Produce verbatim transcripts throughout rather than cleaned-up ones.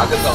맞았어.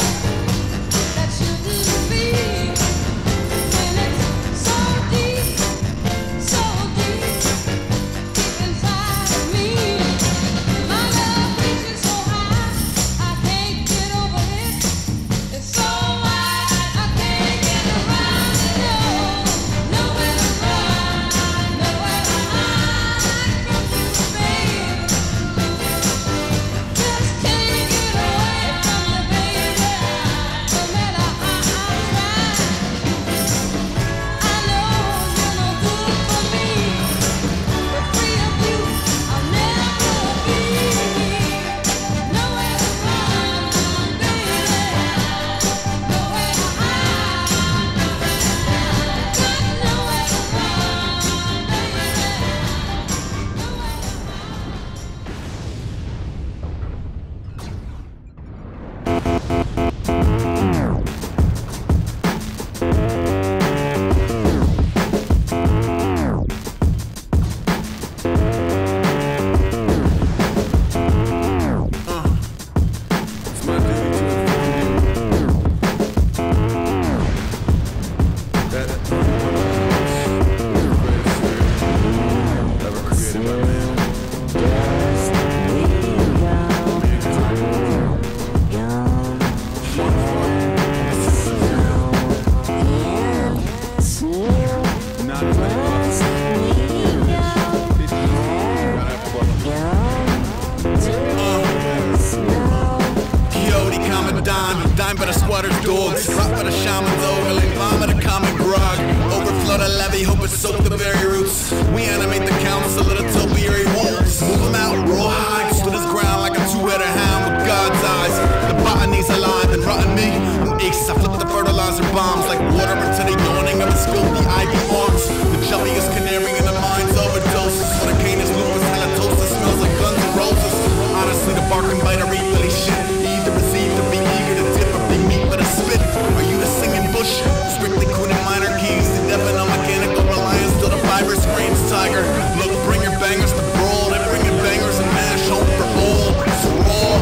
Dime by the squatter's dogs, rock by the shaman's overlay, climb by the common grog. Overflow the levee, hope it soak the very roots. We animate the council of the topiary wolves. Move them out, raw hide, stood his ground like a two-headed hound with God's eyes. The botany's alive and rotten me. I'm ace, I flip the fertilizer bombs like water into the yawning of his filthy ivy arms. The jumpiest canary in the mind's overdose. Hurricanus lupus halitosis smells like guns and roses. Honestly, the bark and bite are really shit. Either receive or be eager to dip or be meat for the spit. Are you the singing bush? Strictly crooning minor keys. The deafening on mechanical reliance till the fiber screams tiger. Look, bring your bangers to brawl. They bring your bangers and mash home for all. It's raw.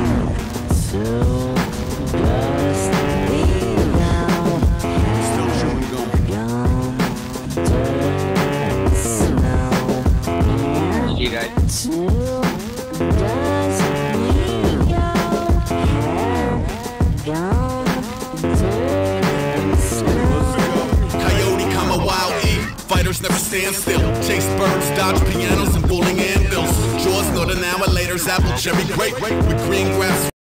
Still chewing gum. You guys. Coyote, comma, wild E. Fighters never stand still. Chase birds, dodge pianos, and bowling anvils. Jaws, northern hour later's apple cherry grape with green grass.